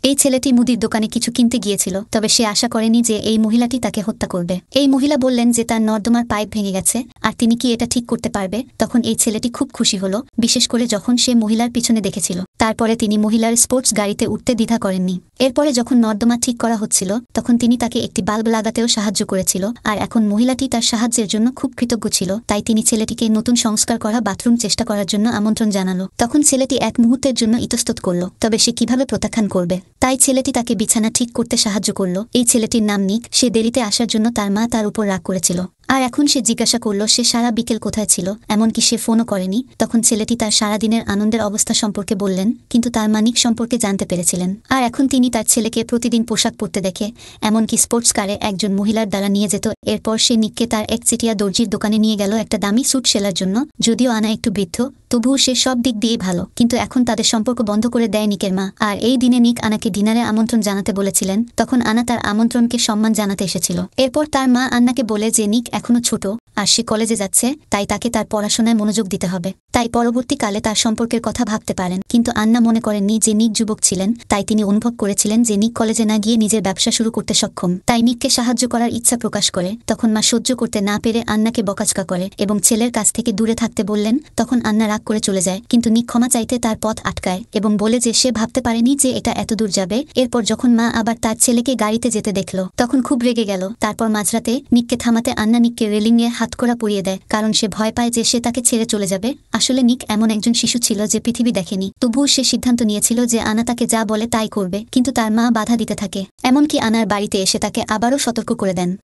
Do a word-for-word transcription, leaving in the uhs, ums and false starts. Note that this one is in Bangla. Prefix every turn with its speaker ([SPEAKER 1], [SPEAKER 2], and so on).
[SPEAKER 1] এই ছেলেটি মুদির দোকানে কিছু কিনতে গিয়েছিল, তবে সে আশা করেনি যে এই মহিলাটি তাকে হত্যা করবে। এই মহিলা বললেন যে তার নর্দমার পাইপ ভেঙে গেছে আর তিনি কি এটা ঠিক করতে পারবে। তখন এই ছেলেটি খুব খুশি হলো, বিশেষ করে যখন সে মহিলার পিছনে দেখেছিল। তারপরে তিনি মহিলার স্পোর্টস গাড়িতে উঠতে দ্বিধা করেননি। এরপরে যখন নর্দমা ঠিক করা হচ্ছিল তখন তিনি তাকে একটি বাল্ব লাগাতেও সাহায্য করেছিল, আর এখন মহিলাটি তার সাহায্যের জন্য খুব কৃতজ্ঞ ছিল। তাই তিনি ছেলেটিকে নতুন সংস্কার করা বাথরুম চেষ্টা করার জন্য আমন্ত্রণ জানালো। তখন ছেলেটি এক মুহূর্তের জন্য ইতস্তত করলো, তবে সে কিভাবে প্রত্যাখ্যান করবে। তাই ছেলেটি তাকে বিছানা ঠিক করতে সাহায্য করলো। এই ছেলেটির নাম নিক। সে দেরিতে আসার জন্য তার মা তার উপর রাগ করেছিল, আর এখন সে জিজ্ঞাসা করলো সে সারা বিকেল কোথায় ছিল, এমনকি সে ফোনও করেনি। তখন ছেলেটি তার সারাদিনের আনন্দের অবস্থা সম্পর্কে বললেন, কিন্তু তার মা নিক সম্পর্কে জানতে পেরেছিলেন। আর এখন তিনি তার ছেলেকে প্রতিদিন পোশাক পরতে দেখে, এমনকি স্পোর্টস কারে একজন মহিলার দ্বারা নিয়ে যেত। এরপর সে নিককে তার একচেটিয়া দর্জির দোকানে নিয়ে গেল একটা দামি স্যুট সেলার জন্য। যদিও আনা একটু বৃদ্ধ, তবুও সে সব দিক দিয়ে ভালো। কিন্তু এখন তাদের সম্পর্ক বন্ধ করে দেয় নিকের মা। আর এই দিনে নিক আনাকে ডিনারে আমন্ত্রণ জানাতে বলেছিলেন। তখন আনা তার আমন্ত্রণকে সম্মান জানাতে এসেছিল। এরপর তার মা আন্নাকে বলে যে নিক এখনো ছোট আর সে কলেজে যাচ্ছে, তাই তাকে তার পড়াশোনায় মনোযোগ দিতে হবে। তাই পরবর্তীকালে তার সম্পর্কের কথা ভাবতে পারেন। কিন্তু আন্না মনে করেননি যে নিক যুবক ছিলেন, তাই তিনি অনুভব করেছিলেন যে নিক কলেজে না গিয়ে নিজের ব্যবসা শুরু করতে সক্ষম। তাই নিককে সাহায্য করার ইচ্ছা প্রকাশ করে। তখন মা সহ্য করতে না পেরে আন্নাকে বকাচকা করে এবং ছেলের কাছ থেকে দূরে থাকতে বললেন। তখন আন্না রাগ করে চলে যায়, কিন্তু নিক ক্ষমা চাইতে তার পথ আটকায় এবং বলে যে সে ভাবতে পারেনি যে এটা এত দূর যাবে। এরপর যখন মা আবার তার ছেলেকে গাড়িতে যেতে দেখল তখন খুব রেগে গেল। তারপর মাঝরাতে নিককে থামাতে আন্না নিককে রেলিংয়ে হাতকড়া পরিয়ে দেয়, কারণ সে ভয় পায় যে সে তাকে ছেড়ে চলে যাবে। আসলে নিক এমন একজন শিশু ছিল যে পৃথিবী দেখেনি, তবুও সে সিদ্ধান্ত নিয়েছিল যে আনা তাকে যা বলে তাই করবে। কিন্তু তার মা বাধা দিতে থাকে, এমনকি আনার বাড়িতে এসে তাকে আবারও সতর্ক করে দেন।